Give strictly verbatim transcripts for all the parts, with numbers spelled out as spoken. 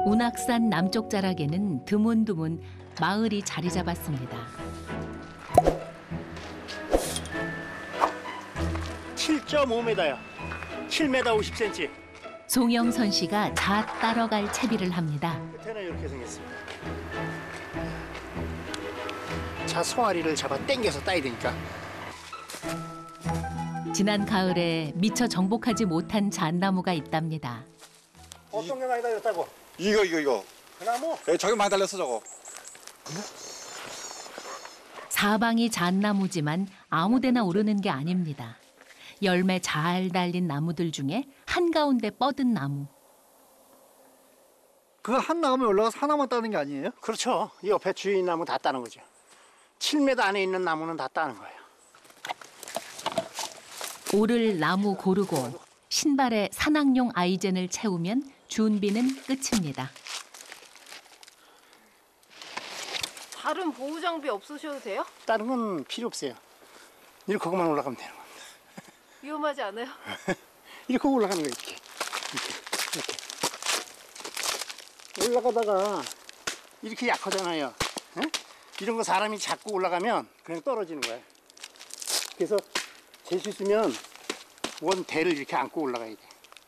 운악산 남쪽 자락에는 드문드문 마을이 자리 잡았습니다. 칠 점 오 미터야. 칠 미터 오십 센티미터. 송영선 씨가 잣 따러갈 채비를 합니다. 끝에는 이렇게 생겼습니다. 자 송아리를 잡아 당겨서 따야 되니까. 지난 가을에 미처 정복하지 못한 잣나무가 있답니다. 어떤 게 많이 달렸다고? 이거 이거 이거. 그 나무? 예, 저기 많이 달렸어 저거. 사방이 잣나무지만 아무데나 오르는 게 아닙니다. 열매 잘 달린 나무들 중에 한가운데 뻗은 나무. 그거 한 나무에 올라가서 하나만 따는 게 아니에요? 그렇죠. 이 옆에 주인 나무 다 따는 거죠. 칠 미터 안에 있는 나무는 다 따는 거예요. 오를 나무 고르고 신발에 산악용 아이젠을 채우면 준비는 끝입니다. 다른 보호 장비 없으셔도 돼요? 다른 건 필요 없어요. 이렇게 그만 올라가면 되는 겁니다. 위험하지 않아요? 이렇게 올라가는 거예요. 이렇게. 이렇게. 이렇게. 올라가다가 이렇게 약하잖아요. 에? 이런 거 사람이 잡고 올라가면 그냥 떨어지는 거예요. 그래서 제 실수면 원 대를 이렇게 안고 올라가야 돼.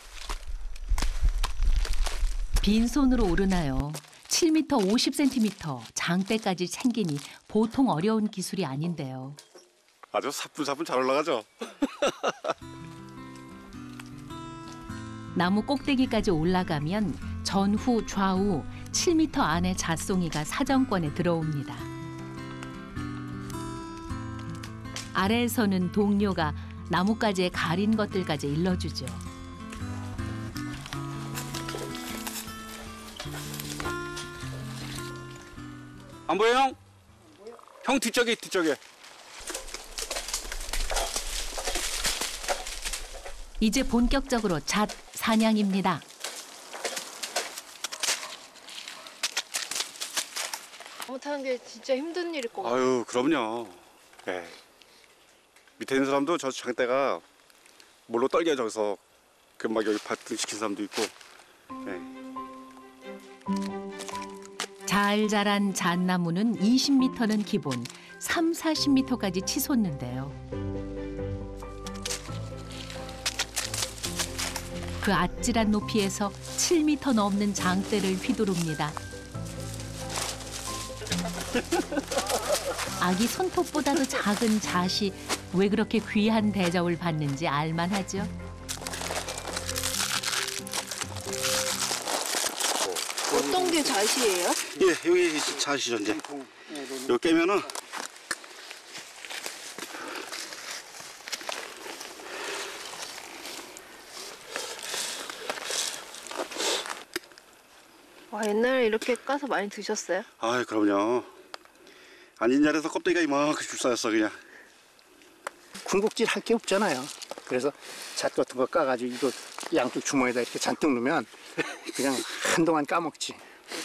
빈손으로 오르나요. 칠 미터 오십 센티미터 장대까지 챙기니 보통 어려운 기술이 아닌데요. 아주 사뿐사뿐 잘 올라가죠. 나무 꼭대기까지 올라가면 전후 좌우 칠 미터 안의 잣송이가 사정권에 들어옵니다. 아래에서는 동료가 나뭇가지에 가린 것들까지 일러주죠. 안 보여 형? 형 뒤쪽에 뒤쪽에. 이제 본격적으로 잣 사냥입니다. 나무 타는 게 진짜 힘든 일일 것 같아요. 아유 그럼요. 예. 밑에 있는 사람도 저 장대가 뭘로 떨게 저기서 금방 여기 발등 시킨 사람도 있고. 예. 잘 자란 잣나무는 이십 미터는 기본, 삼, 사십 미터까지 치솟는데요. 그 아찔한 높이에서 칠 미터 넘는 장대를 휘두릅니다. 아기 손톱보다도 작은 잣이 왜 그렇게 귀한 대접을 받는지 알만하죠. 어떤 게 잣이에요? 예, 여기 잣이죠 이제. 여기 깨면은 와, 옛날에 이렇게 까서 많이 드셨어요? 아, 그럼요. 앉은 자리에서 껍데기가 이만큼 줄쌓였어 그냥. 군복질 할 게 없잖아요. 그래서 잣 같은 거 까가지고 이거 양쪽 주머니에다 이렇게 잔뜩 넣으면 그냥 한동안 까먹지.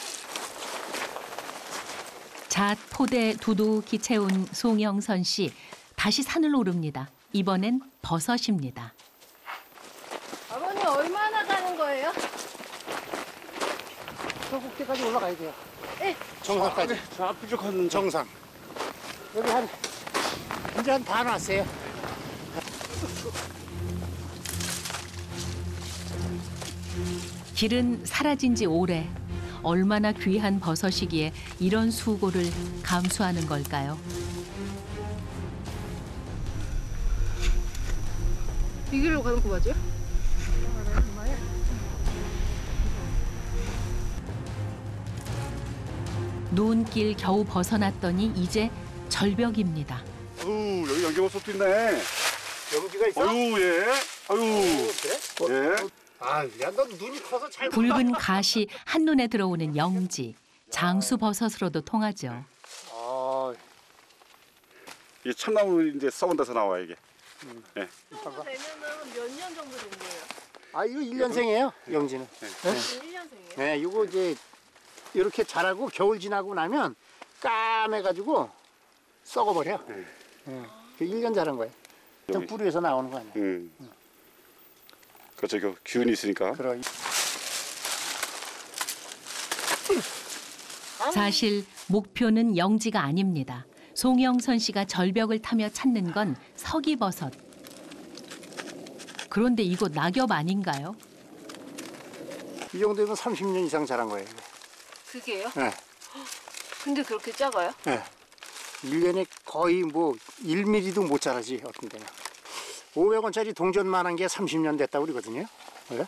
잣 포대 두둑히 채운 송영선 씨, 다시 산을 오릅니다. 이번엔 버섯입니다. 아버님 얼마나 가는 거예요? 저 꼭대기까지 올라가야 돼요. 네. 정상까지. 저 앞쪽 가는 정상. 여기 한 이제 한 반 왔어요. 길은 사라진 지 오래. 얼마나 귀한 버섯이기에 이런 수고를 감수하는 걸까요? 이 길로 가는 거 맞아요? 눈길 겨우 벗어났더니 이제 절벽입니다. 아유, 여기 연기버섯도 있네. 여기가 있어? 아유, 예. 아유. 그래? 예. 아, 야, 너 눈이 커서 잘 붉은 가시 한눈에 들어오는 영지. 장수버섯으로도 통하죠. 아, 이게 참나무 이제 썩은 데서 나와 이게. 음. 예. 정도 되면은 몇 년 정도 된 거예요? 아 이거 일 년생이에요, 영지는. 일 년생이에요? 네, 이거 이제 이렇게 자라고 겨울 지나고 나면 까매가지고 썩어버려. 네. 네. 그 일 년 자란 거예요. 좀 뿌리에서 나오는 거 아니야. 음. 그렇죠. 그 기운이 있으니까. 그럼 사실 목표는 영지가 아닙니다. 송영선 씨가 절벽을 타며 찾는 건 서기버섯. 그런데 이거 낙엽 아닌가요? 이 정도면 삼십 년 이상 자란 거예요. 그게요? 네. 근데 그렇게 작아요? 네. 일 년에 거의 뭐 일 밀리미터도 못 자라지 어떤 데는. 오백 원짜리 동전만한 게 삼십 년 됐다고 그러거든요. 네?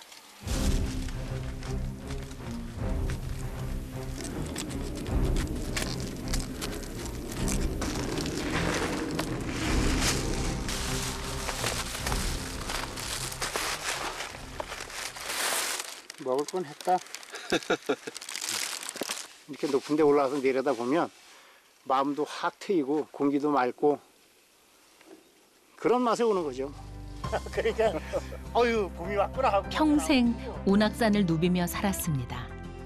먹을 건 했다. 이렇게 높은 데 올라와서 내려다 보면 마음도 확 트이고 공기도 맑고 그런 맛에 오는 거죠. 그러니까 어휴 봄이 왔구나 하고 평생 운악산을 누비며 살았습니다.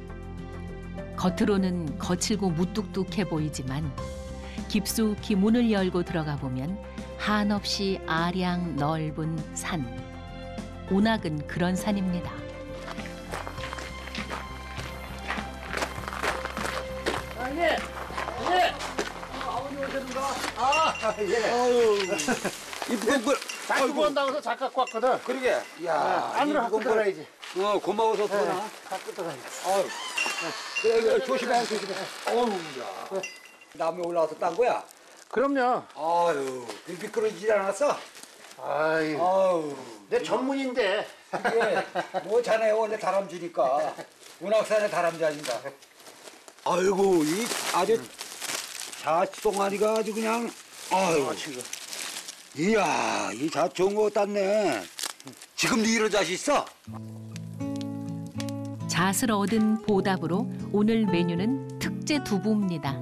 겉으로는 거칠고 무뚝뚝해 보이지만 깊숙이 문을 열고 들어가 보면 한없이 아량 넓은 산. 운악은 그런 산입니다. 이쁜 걸. 자꾸 온다고 해서 작 갖고 왔거든. 그러게. 야, 안으로 갖고 들어가야지. 어, 고마워서 그러나. 갖고 들어가야지. 아유. 그래, 그래, 조심해, 조심해. 어우, 야. 남에 올라와서 딴 거야? 그럼요. 아유, 미끄러지지 않았어? 아유, 아유. 내 전문인데. 이게, 뭐, 자네 원래 다람쥐니까. 운악산의 다람쥐 아닌가. 아이고, 이 아주 자송아리가 아주 그냥, 아유. 지금. 이야, 이 자 좋은 거 땄네. 지금도 이런 자식 있어? 잣을 얻은 보답으로 오늘 메뉴는 특제 두부입니다.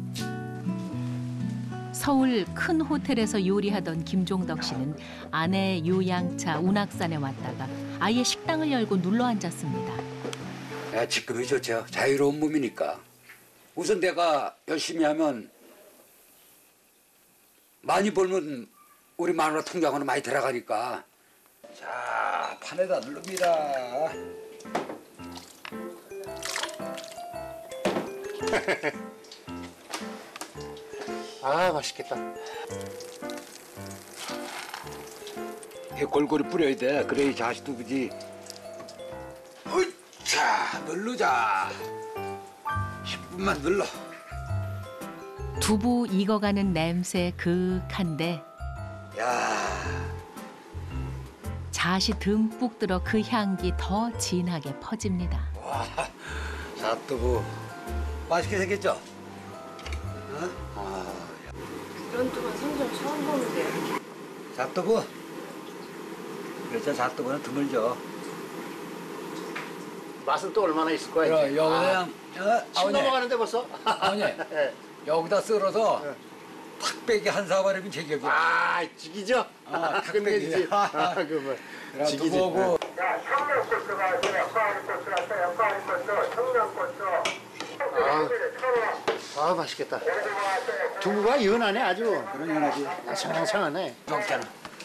서울 큰 호텔에서 요리하던 김종덕 씨는 아내의 요양차 운악산에 왔다가 아예 식당을 열고 눌러 앉았습니다. 야, 지금이 좋죠. 자유로운 몸이니까. 우선 내가 열심히 하면 많이 벌면 우리 마누라 통장으로 많이 들어가니까. 자, 판에다 누릅니다. 아, 맛있겠다. 이 골고루 뿌려야 돼. 그래 이 자식도 그지. 으차, 누르자. 십 분만 눌러. 두부 익어가는 냄새 그윽한데 야, 잣이 듬뿍 들어 그 향기 더 진하게 퍼집니다. 와, 잣두부 맛있게 생겼죠? 응? 아, 이런 두부는 생전 처음 보는데요. 잣두부. 그렇죠. 잣두부는 드물죠. 맛은 또 얼마나 있을 거야. 그럼 이제. 여기 아, 그냥 어, 침 아버님, 넘어가는데 벌써. 아버님 예. 여기다 썰어서 탁배기 한 사발이면 제격이야. 아, 지기죠? 아, 끝내주지. 아, 그 뭐. 그래, 지기지. 두부하고 아, 아, 맛있겠다. 두부가 연하네 아주. 그런 연하지. 청량청하네. 정잖아.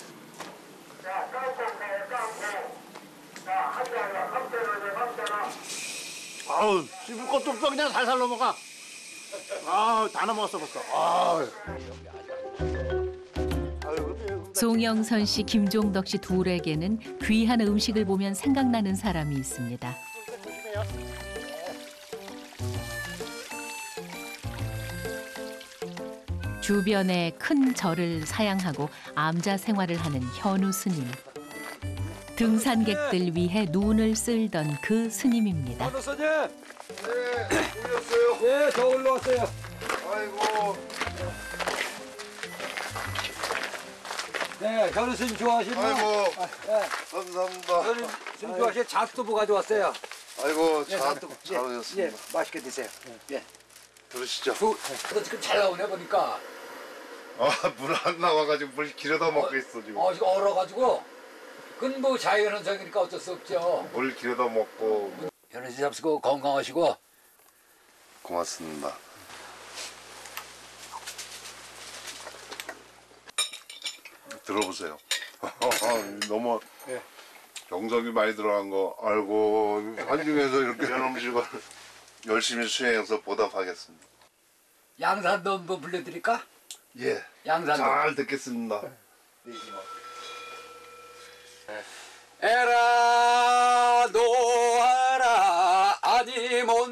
아우, 씹을 것도 없어. 그냥 살살 넘어가. 아우, 다 넘어갔어 벌써. 아우. 송영선 씨, 김종덕 씨 둘에게는 귀한 음식을 보면 생각나는 사람이 있습니다. 주변에 큰 절을 사양하고 암자 생활을 하는 현우 스님. 등산객들 위해 눈을 쓸던 그 스님입니다. 현우 스님. 네, 오셨어요. 네, 저 올라왔어요. 아이고, 네, 현우 스님 좋아하시는 아이고, 네, 감사합니다. 현우 스님 좋아하시는 잣두부 가져왔어요. 아이고, 네, 잘, 잣두부. 잘 예, 오셨습니다. 예, 맛있게 드세요. 예. 들으시죠? 두, 너 지금 잘 나오네 보니까. 아, 물 안 나와가지고 물 길어다 먹고 있어, 지금. 어, 지금 얼어가지고. 그건 뭐 자연현상이니까 어쩔 수 없죠. 물 길어다 먹고. 현우 씨 잡수고 건강하시고. 고맙습니다. 들어보세요. 너무 정성이 많이 들어간 거 알고 한중에서 이렇게 이런 음식을 열심히 수행해서 보답하겠습니다. 양산도 한번 불러드릴까? 예. 양산도. 잘 듣겠습니다. 에라 놓아라 아니 못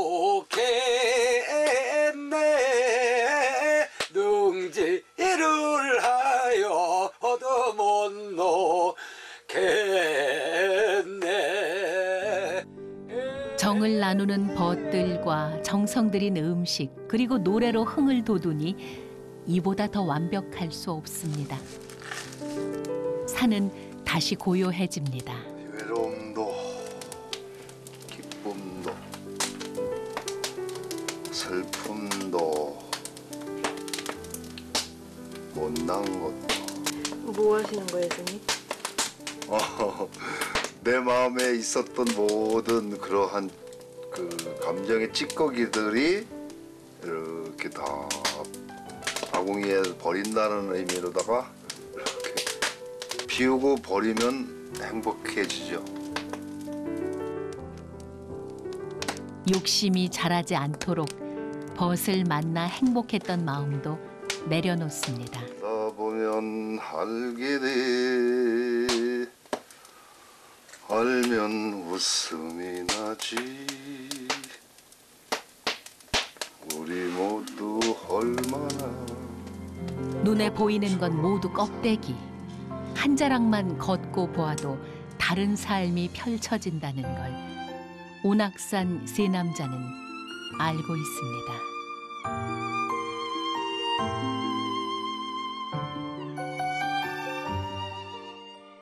놓겠네 능지를 하여 얻어 못 놓겠네. 정을 나누는 벗들과 정성 들인 음식 그리고 노래로 흥을 돋우니 이보다 더 완벽할 수 없습니다. 산은 다시 고요해집니다. 외로움도 기쁨도 슬픔도 못난 것도 뭐 하시는 거예요, 스님? 어, 내 마음에 있었던 모든 그러한 그 감정의 찌꺼기들이 이렇게 다 아궁이에 버린다는 의미로다가 이렇게 비우고 버리면 행복해지죠. 욕심이 자라지 않도록 벗을 만나 행복했던 마음도 내려놓습니다. 나 보면 알게 돼 알면 웃음이 나지 우리 모두 얼마나 눈에 보이는 건 모두 껍데기. 한 자락만 걷고 보아도 다른 삶이 펼쳐진다는 걸 오낙산 세 남자는 알고 있습니다.